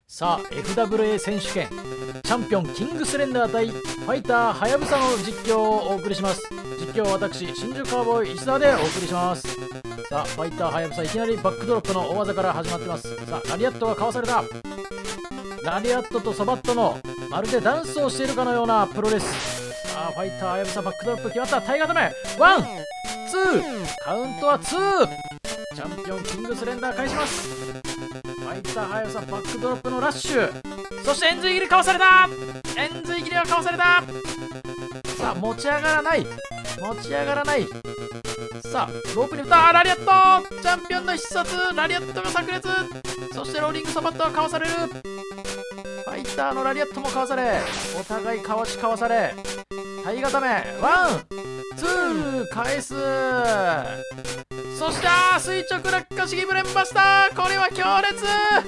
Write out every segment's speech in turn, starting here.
さあ FWA 選手権チャンピオンキングスレンダー対ファイターはやぶさの実況をお送りします。実況は私新宿カウボーイ石田でお送りします。さあファイターはやぶさいきなりバックドロップの大技から始まってます。さあラリアットがかわされた。ラリアットとソバットのまるでダンスをしているかのようなプロレス。さあファイターはやぶさバックドロップ決まった。体固めワンツーカウントはツー。チャンピオンキングスレンダー返します。ファイターはやぶさバックドロップのラッシュ、そして円髄切りかわされた。円髄切りはかわされた。さあ持ち上がらない、持ち上がらない。さあロープに振った。ラリアットチャンピオンの必殺ラリアットが炸裂。そしてローリングソバットはかわされる。ファイターのラリアットもかわされ、お互いかわしかわされ、体固めワンツー返す。そして垂直落下式ブレンバスター、これは強烈。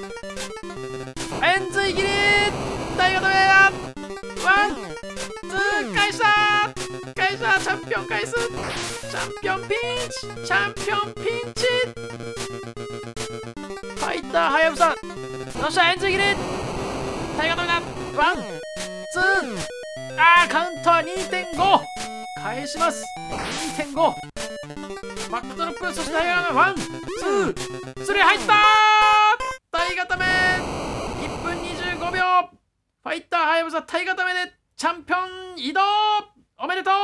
円髄切り体固めワンツー返した返した。チャンピオン返す。チャンピオンピンチ、チャンピオンピンチ。ファイターはやぶさ、そして円髄切り体固めだワンツー。カウントは 2.5 返します。 2.5 バックドロップ、そして体固めワンツースリー入った。体固め1分25秒。ファイターはやぶさ体固めでチャンピオン移動おめでとう。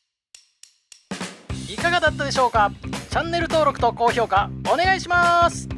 いかがだったでしょうか。チャンネル登録と高評価お願いします。